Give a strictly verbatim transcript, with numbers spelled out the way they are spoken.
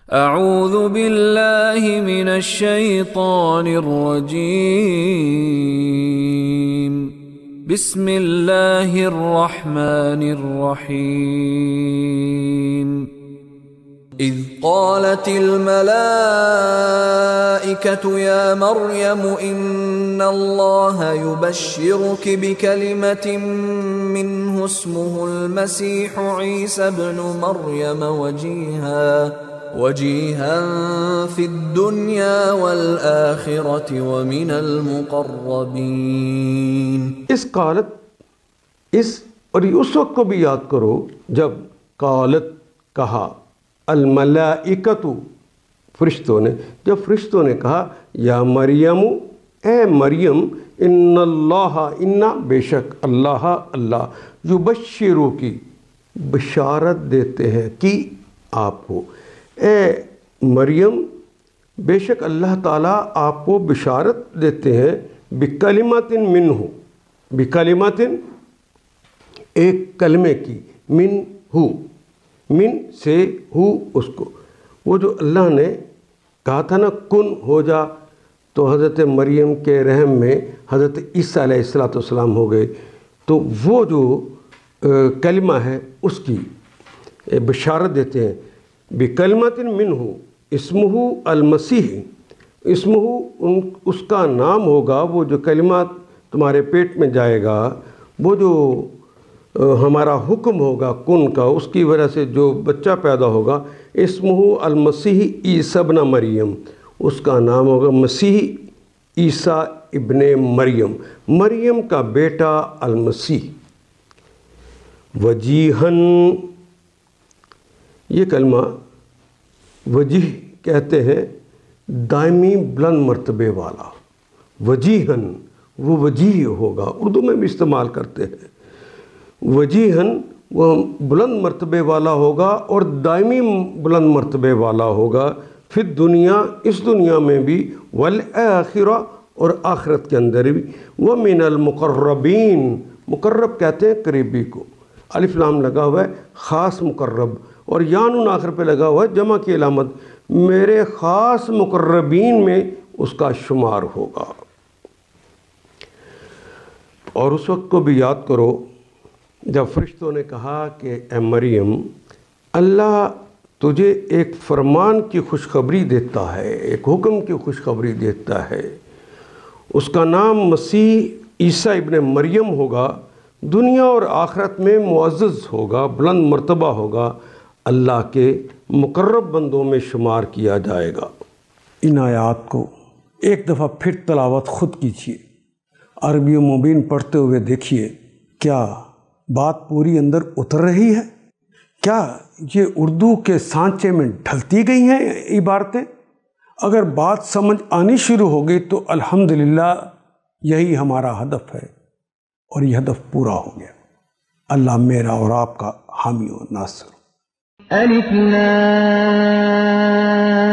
اعوذ باللہ من الشیطان الرجیم بسم اللہ الرحمن الرحیم اذ قالت الملائکة یا مریم ان اللہ یبشرک بکلمة منہ اسمہ المسیح عیسی ابن مریم وجیہا وجیہا فی الدنیا والآخرۃ ومن المقربین۔ اس قالت اس اور اس وقت کو بھی یاد کرو جب قالت کہا الملائکۃ فرشتوں نے، جب فرشتوں نے کہا یا مریم اے مریم ان اللہ ان بے شک اللہ اللہ یبشرو کی بشارت دیتے ہیں کی آپ کو، اے مریم بے شک اللہ تعالیٰ آپ کو بشارت دیتے ہیں بکلمات منہ، بکلمات ایک کلمے کی، من ہو من سے ہو اس کو، وہ جو اللہ نے کہا تھا نا کن ہو جا، تو حضرت مریم کے رحم میں حضرت عیسیٰ علیہ السلام ہو گئے، تو وہ جو کلمہ ہے اس کی بشارت دیتے ہیں بکلمات منہ اسمہ المسیح، اسمہ اس کا نام ہوگا، وہ جو کلمات تمہارے پیٹ میں جائے گا، وہ جو ہمارا حکم ہوگا کن کا، اس کی وجہ سے جو بچہ پیدا ہوگا، اسمہ المسیح عیسی ابن مریم، اس کا نام ہوگا مسیح عیسیٰ ابن مریم، مریم کا بیٹا المسیح۔ وجیہن یہ کلمہ وجیح کہتے ہیں دائمی بلند مرتبے والا، وجیہن وہ وجیح ہوگا، اردو میں بھی استعمال کرتے ہیں، وجیہن وہ بلند مرتبے والا ہوگا اور دائمی بلند مرتبے والا ہوگا، پھر دنیا اس دنیا میں بھی والآخرہ اور آخرت کے اندر بھی، ومن المقربین مقرب کہتے ہیں قریبی کو، الف لام لگا ہوا ہے خاص مقرب، اور یانون آخر پہ لگا ہوا ہے جمع کی علامت، میرے خاص مقربین میں اس کا شمار ہوگا۔ اور اس وقت کو بھی یاد کرو جب فرشتوں نے کہا کہ اے مریم اللہ تجھے ایک فرمان کی خوشخبری دیتا ہے، ایک حکم کی خوشخبری دیتا ہے، اس کا نام مسیح عیسیٰ ابن مریم ہوگا، دنیا اور آخرت میں معزز ہوگا، بلند مرتبہ ہوگا، اللہ کے مقرب بندوں میں شمار کیا جائے گا۔ ان آیات کو ایک دفعہ پھر تلاوت خود کیجیے، عربی و مبین پڑھتے ہوئے دیکھیے کیا بات پوری اندر اتر رہی ہے، کیا یہ اردو کے سانچے میں ڈھلتی گئی ہیں عبارتیں؟ اگر بات سمجھ آنی شروع ہو گئی تو الحمدللہ یہی ہمارا ہدف ہے، اور یہ ہدف پورا ہو گیا۔ اللہ میرا اور آپ کا حامی و ناصر۔ الف لام